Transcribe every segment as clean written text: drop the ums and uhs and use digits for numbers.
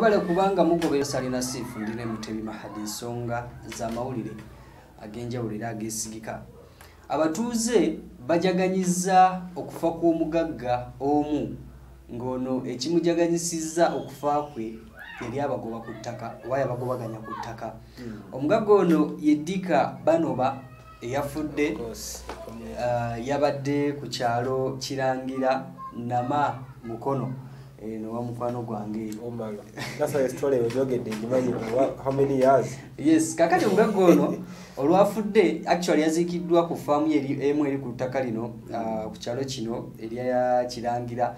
Mwabale kubanga mugobe salina sifu ndine Mutebi Mahadi nsonga za mawulire agenjawulira agesigika. Abatuuze bajaganyiza okufa kw'omugagga omu ngono ekimujaganyisiza okufa kwe yali abagoba ku ttaka waya bagobaganya ku ttaka. Omugagga ono yeddika Banoba eyafudde yabadde ku kyalo Kirangira Nama Mukono no wa mukwano gwange. Oh my God. That's a story we joged how many years? Yes, kakati omugagga ono olwafudde actually yazikiddwa ku faamu emu eri ku ttaka lino ku kyalo kino erya Kirangira.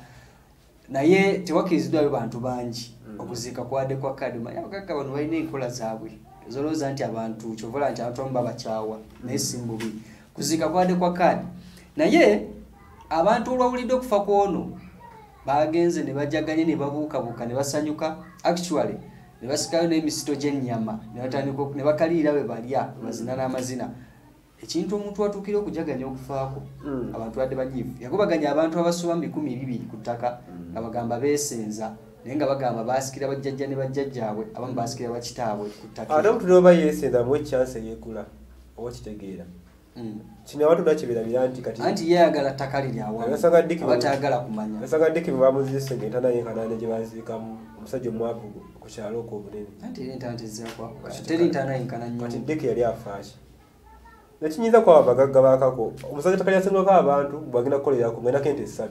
Naye tewakirizibwayo bantu bangi okuziika kwadde kwa kadima. Abagagga bano balina enkola zaabwe zolooza nti abantu kyovola nti abantu abamu babakyawa naye si mbubi kuziika kwadde kwa kadi. Naye abantu olwawulidde okufa kw'ono bagenze ne bajaganye ne babuukabuuka ne basanyuka actually ne basikayo n'emisito gy'ennyama ne batandika ne bakaliira be balya bazina n'amazina. Ekintu omuntu atuukira okujaganya okufaako abantu badde banyiivu yagobaganya abantu abasoma 200 ku ttaka nga bagamba beesenza naye nga bagamba baasikira bajjajja ne bajjajjaabwe abamu baasikira bakitaabwe ku ttaka. Ate omuntu n'oba yeesenza muwe chance yeekula oba kitegeera kino abantu nakibirabira nti kati anti yeeyagala ttaka liri awamu abatayagala kumanya. Yasaga Dick bamuzise ng'entana y'enkanaane gye baziikamu omusajja omwavu ku kyalo okwo obunene. Anti entana tezizaakwa teri ntana yenkana nnyo. Kati Dick yali afaaki. Nekinyiza kwa abagagga baakako omusajja ttaka lyasengwako abantu bwagenda kukolerako ng'endako ente 3.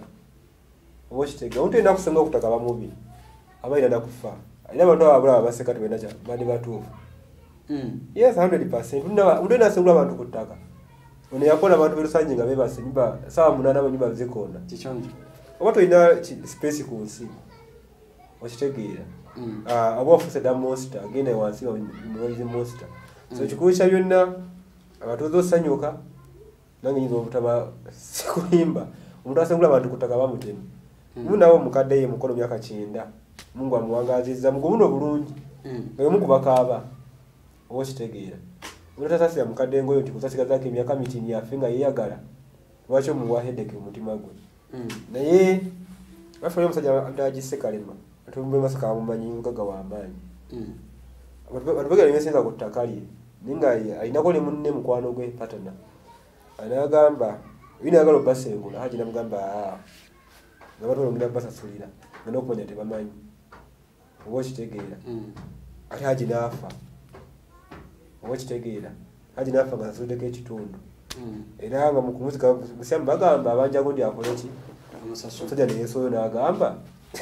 Oba okitegeera omuntu alina kusenga okutaka bamubi aba alina nakufa. Alina abantu ababula abaseka tebenda kya bandi batuufu. Yes, 100%. Umuntu nasengula abantu ku ttaka. Ono yakola abantu berusanji nga bebase nyumba sawa 8 abo nyumba zikonda. Kichonjo. Oba toyina space ku nsi. Okitegeera. Abo afuse da monster agenda wansi wa monster. So kikulisha byonna abatuuze osanyuka nange nyizo obutaba sikulimba. Omuntu asengula abantu ku ttaka bamutema. Munawo mukadde ye mukono myaka 9. Mungu amuwangazizza mugubuno bulungi. Nga Mungu bakaaba. Oba kitegeera. Umuntu asasira mukadde ngoyo nti kusasigaza ke emyaka mitini yafe nga yeyagala. Lwaki omuwa headache mu mutima gwe. Naye bafayo omusajja ndagise kalema. Atumbe masaka amumanyi mugagga wa amaanyi. Abantu bagala emesenga ku ttaka lye. Ninga ayinako ne munne mukwano gwe patana. Anagamba bino agalo basengula haji namugamba nga batolo ngina basasulira ngano okuponya tebamanyi. Oba kitegeera. Ate haji nafa. Oba kitegeera haji nafa nga asudeko ekitundu. Era nga mukumuzika musamba bagamba abanja gondi akoleki omusajja ne yesoyo n'agamba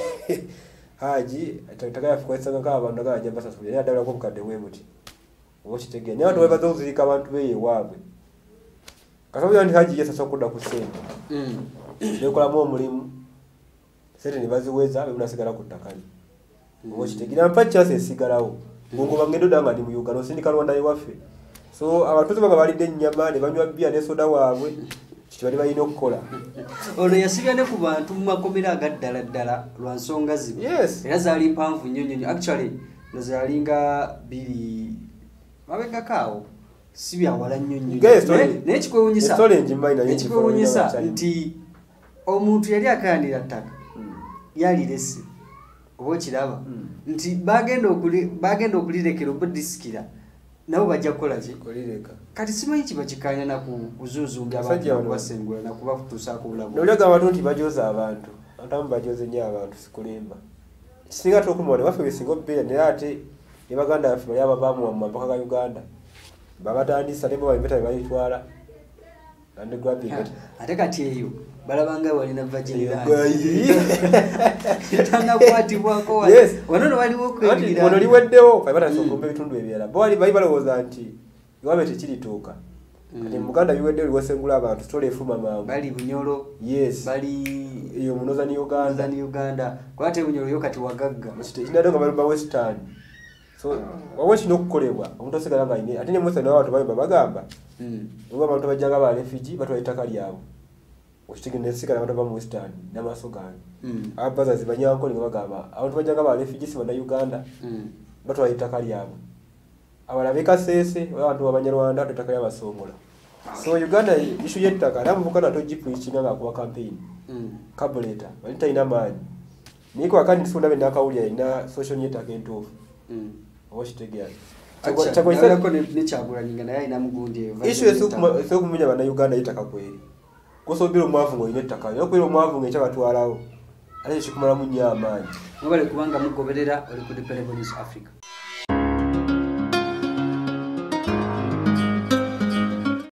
haji atakaya fukwesa nga abantu agaja basasulira era ddala ko bukadde bwe muti. Oba kitegeera nyato bwe bazozirika abantu beye waabwe. Kasobola ndi haji yesa sokuda ku ssente. Nekolamu omulimu sente ne baziweza be munasigala ku ttaka. Oba kitegeera mpa chance esigalawo. Ngongo bangendo danga ndi mu Uganda sindika Rwanda yiwaffe. So abatuze banga balidde ennyama ne banywa bia ne soda waabwe kiti bali balina okukola. Ono yasibya ne ku bantu mu makomera agaddala ddala lwa nsonga zino. Yes. Era zaali mpanvu nnyo nnyo. Actually nazalinga biri mabega kaawo si byawala nnyo nnyo. Naye kikwewuunyisa nti omuntu yali akayanira ttaka yalirese oba okiraba nti bagenda okulirekera oba disikira nabo bajja kukola ki kolireka. Kati simanyi kiba kikanya na kuzuzumbya abantu basengula na kubafutuusaako obulabu. Nolyaga abantu nti bajoza abantu antamu bajoze nnyo abantu sikulimba. Kisinga tokumone waffe besinga obbeera naye ate ne baganda baffe bali ababaamu mu mapaka ga Uganda babatandisa ne bo bayita bayitwala ate kati eyo balabanga walina vaginiranyi tanakwatibwako wano waliwo okwegirira ono liweddewo kale batasokomba ebitundu ebirala bali balowooza nti iwabe tekirituuka kati mu Buganda biweddewo liwesengula abantu sitola efuma mangu bali Bunyoro bali eyo munoza ni Uganda kwate Bunyoro yo kati wagagga kinadonga bali ba Western. So wawe kino okukolebwa omuntu asigala nga ine ate ne Musa n'abantu bayimba bagamba ngo abantu bajjaga ba refugee batwala ettaka lyabwe okitegene sigala abantu ba mu Western n'amaaso gange abaza zibanyanko nga bagamba abantu bajjaga ba refugee sibana Uganda batwala ettaka lyabwe abalabe kasese abantu b'Abanyarwanda ettaka ly'abasongola. So Uganda issue y'ettaka namuvuka nato GP kinanga kuba campaign kabuleta bali tayina maani niko akandi sifunda benda akawulya ina social network entuufu okitegera chakoisako ne Kyagulanyi naye ina mugundi issue esokumenya bannayuganda yitaka kweri kusobira omwavu ng'olina ettaka nokwera omwavu ng'ekyabatwalawo ate kikumalamu nnyo amaanyi mubale kubanga mugoberera oli ku Dependable News Africa.